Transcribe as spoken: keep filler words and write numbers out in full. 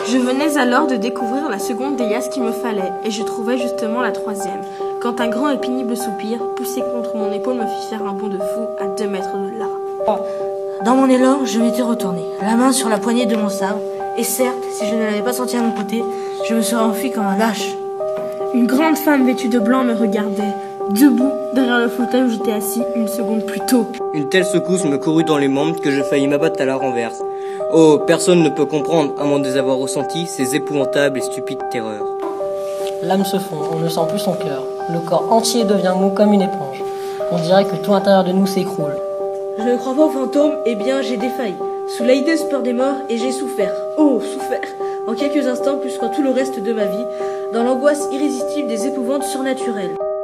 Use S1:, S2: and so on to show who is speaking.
S1: Je venais alors de découvrir la seconde déesse qu'il me fallait, et je trouvais justement la troisième, quand un grand et pénible soupir, poussé contre mon épaule, me fit faire un bond de fou à deux mètres de là.
S2: Dans mon élan, je m'étais retourné, la main sur la poignée de mon sabre, et certes, si je ne l'avais pas senti à mon côté, je me serais enfui comme un lâche.
S1: Une grande femme vêtue de blanc me regardait, debout derrière le fauteuil où j'étais assis une seconde plus tôt.
S3: Une telle secousse me courut dans les membres que je faillis m'abattre à la renverse. Oh, personne ne peut comprendre, à moins de les avoir ressentis, ces épouvantables et stupides terreurs.
S4: L'âme se fond, on ne sent plus son cœur. Le corps entier devient mou comme une éponge. On dirait que tout l'intérieur de nous s'écroule.
S2: Je ne crois pas aux fantômes, eh bien j'ai défailli. Sous la hideuse peur des morts, et j'ai souffert. Oh, souffert. En quelques instants, plus qu'en tout le reste de ma vie, dans l'angoisse irrésistible des épouvantes surnaturelles.